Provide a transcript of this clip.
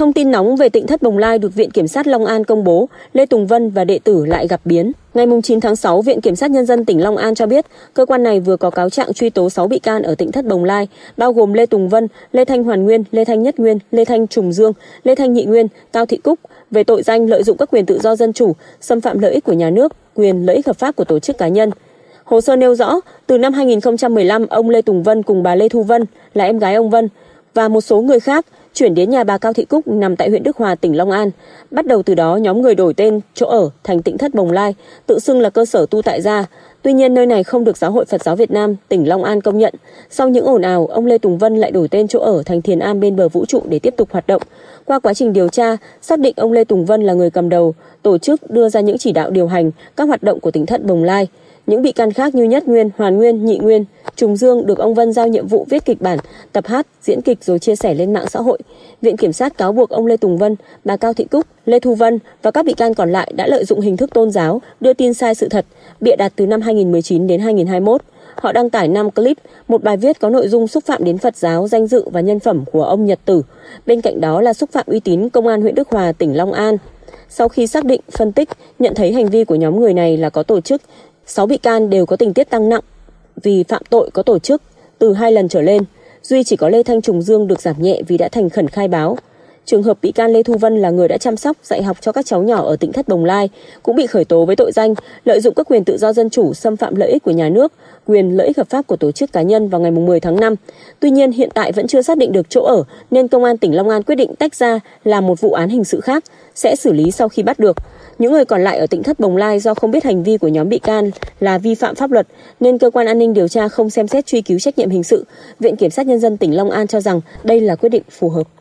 Thông tin nóng về Tỉnh thất Bồng Lai được Viện Kiểm sát Long An công bố, Lê Tùng Vân và đệ tử lại gặp biến. Ngày 9 tháng 6, Viện Kiểm sát Nhân dân tỉnh Long An cho biết, cơ quan này vừa có cáo trạng truy tố 6 bị can ở Tỉnh thất Bồng Lai, bao gồm Lê Tùng Vân, Lê Thanh Hoàn Nguyên, Lê Thanh Nhất Nguyên, Lê Thanh Trùng Dương, Lê Thanh Nhị Nguyên, Cao Thị Cúc về tội danh lợi dụng các quyền tự do dân chủ, xâm phạm lợi ích của nhà nước, quyền lợi ích hợp pháp của tổ chức cá nhân. Hồ sơ nêu rõ, từ năm 2015, ông Lê Tùng Vân cùng bà Lê Thu Vân là em gái ông Vân và một số người khác chuyển đến nhà bà Cao Thị Cúc nằm tại huyện Đức Hòa, tỉnh Long An. Bắt đầu từ đó, nhóm người đổi tên chỗ ở thành Tỉnh thất Bồng Lai, tự xưng là cơ sở tu tại gia. Tuy nhiên, nơi này không được Giáo hội Phật giáo Việt Nam, tỉnh Long An công nhận. Sau những ồn ào, ông Lê Tùng Vân lại đổi tên chỗ ở thành Thiền Am bên bờ vũ trụ để tiếp tục hoạt động. Qua quá trình điều tra, xác định ông Lê Tùng Vân là người cầm đầu, tổ chức đưa ra những chỉ đạo điều hành các hoạt động của Tỉnh thất Bồng Lai. Những bị can khác như Nhất Nguyên, Hoàn Nguyên, Nhị Nguyên, Trùng Dương được ông Vân giao nhiệm vụ viết kịch bản, tập hát, diễn kịch rồi chia sẻ lên mạng xã hội. Viện Kiểm sát cáo buộc ông Lê Tùng Vân, bà Cao Thị Cúc, Lê Thu Vân và các bị can còn lại đã lợi dụng hình thức tôn giáo, đưa tin sai sự thật, bịa đặt từ năm 2019 đến 2021. Họ đăng tải 5 clip, một bài viết có nội dung xúc phạm đến Phật giáo, danh dự và nhân phẩm của ông Nhật Tử. Bên cạnh đó là xúc phạm uy tín Công an huyện Đức Hòa, tỉnh Long An. Sau khi xác định, phân tích, nhận thấy hành vi của nhóm người này là có tổ chức, 6 bị can đều có tình tiết tăng nặng vì phạm tội có tổ chức từ 2 lần trở lên. Duy chỉ có Lê Thanh Trùng Dương được giảm nhẹ vì đã thành khẩn khai báo. Trường hợp bị can Lê Thu Vân là người đã chăm sóc, dạy học cho các cháu nhỏ ở Tỉnh thất Bồng Lai, cũng bị khởi tố với tội danh lợi dụng các quyền tự do dân chủ, xâm phạm lợi ích của nhà nước, quyền lợi ích hợp pháp của tổ chức cá nhân vào ngày 10 tháng 5. Tuy nhiên, hiện tại vẫn chưa xác định được chỗ ở nên Công an tỉnh Long An quyết định tách ra làm một vụ án hình sự khác, sẽ xử lý sau khi bắt được. Những người còn lại ở Tỉnh thất Bồng Lai do không biết hành vi của nhóm bị can là vi phạm pháp luật nên cơ quan an ninh điều tra không xem xét truy cứu trách nhiệm hình sự. Viện Kiểm sát Nhân dân tỉnh Long An cho rằng đây là quyết định phù hợp.